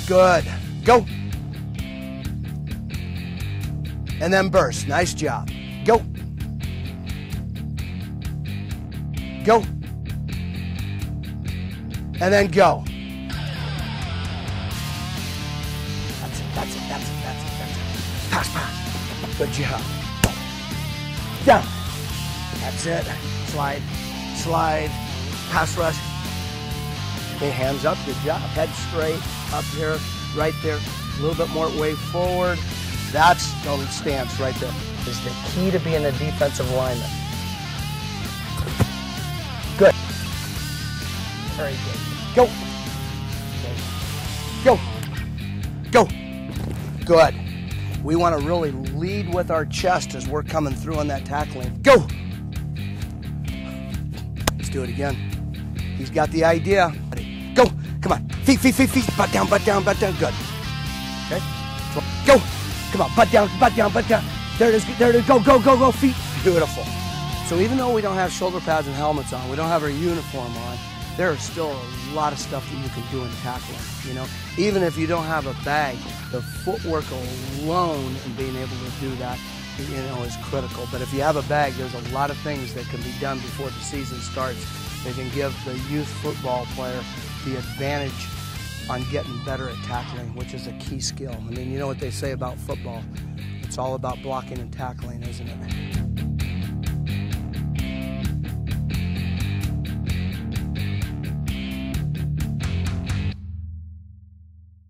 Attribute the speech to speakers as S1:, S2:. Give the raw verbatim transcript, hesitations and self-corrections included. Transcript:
S1: Good. Go. And then burst. Nice job. Go. Go. And then go. That's it, that's it, that's it, that's it, that's it. Pass, pass. Good job. Down. That's it. Slide, slide, pass rush. Okay, hands up, good job. Head straight, up here, right there. A little bit more way forward. That's the stance right there. Is the key to being a defensive lineman. Good. Very good. Go. Go. Go. Good. We want to really lead with our chest as we're coming through on that tackling. Go. Let's do it again. He's got the idea. Go. Come on. Feet, feet, feet, feet. Butt down, butt down, butt down. Good. Okay. Go. Come on. Butt down, butt down, butt down. There it is. There it is. Go, go, go, go. Feet. Beautiful. So even though we don't have shoulder pads and helmets on, we don't have our uniform on, there is still a lot of stuff that you can do in tackling, you know. Even if you don't have a bag, the footwork alone and being able to do that, you know, is critical. But if you have a bag, there's a lot of things that can be done before the season starts. They can give the youth football player the advantage on getting better at tackling, which is a key skill. I mean, you know what they say about football? It's all about blocking and tackling, isn't it?